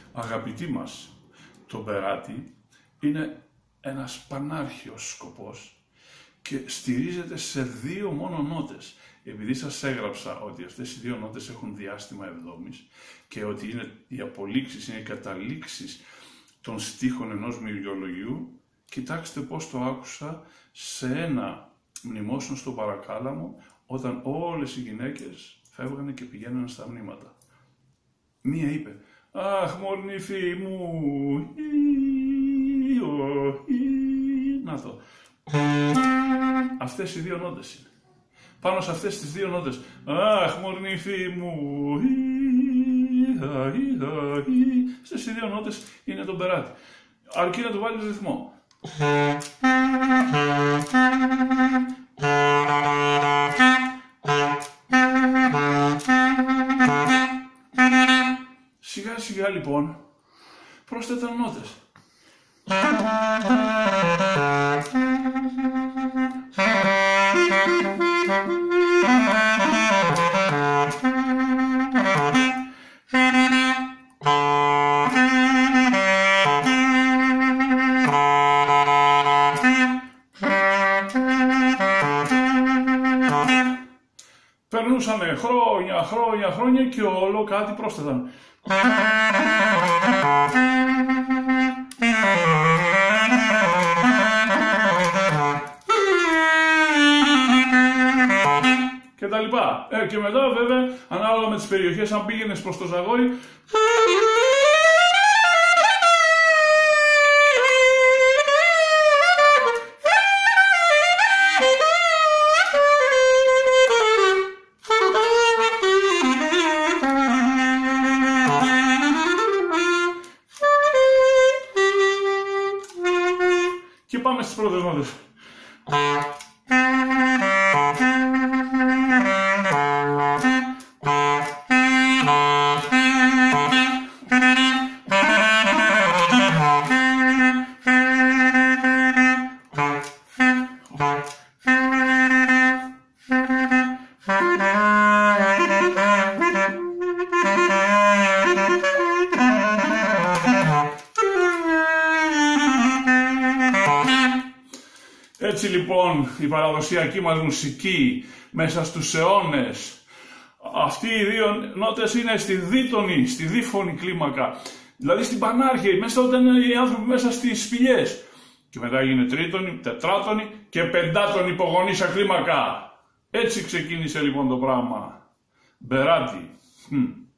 Αγαπητοί μας, το μπεράτι είναι ένας πανάρχαιος σκοπός και στηρίζεται σε δύο μόνο νότες. Επειδή σας έγραψα ότι αυτές οι δύο νότες έχουν διάστημα εβδόμης και ότι είναι οι απολύξεις, είναι οι καταλήξεις των στίχων ενός μυριολογιού, κοιτάξτε πώς το άκουσα σε ένα μνημόσυνο στον Παρακάλαμο, όταν όλες οι γυναίκες φεύγανε και πηγαίνανε στα μνήματα. Μία είπε «Αχ, μορνήφη μου, να το». Αυτές οι δύο νότες είναι. Πάνω σε αυτές τις δύο νότες «Αχ, μορνήφη μου», αυτές οι δύο νότες είναι το μπεράτι. Αρκεί να του βάλεις ρυθμό. Σιγά σιγά λοιπόν πρόσθετα νότες. Περνούσανε χρόνια και όλο κάτι πρόσθεταν. Και τα λοιπά. Και μετά βέβαια, ανάλογα με τις περιοχές, αν πήγαινες προς το Ζαγόρι, και πάμε στις πρώτες νότες. Έτσι λοιπόν η παραδοσιακή μας μουσική μέσα στους αιώνες, αυτοί οι δύο νότες είναι στη δίφωνη κλίμακα, δηλαδή στην πανάρχη, μέσα όταν είναι οι άνθρωποι μέσα στις σπηλιές. Και μετά έγινε τρίτονη, τετράτονη και πεντάτονη υπογονήσια κλίμακα. Έτσι ξεκίνησε λοιπόν το πράγμα. Μπεράτι.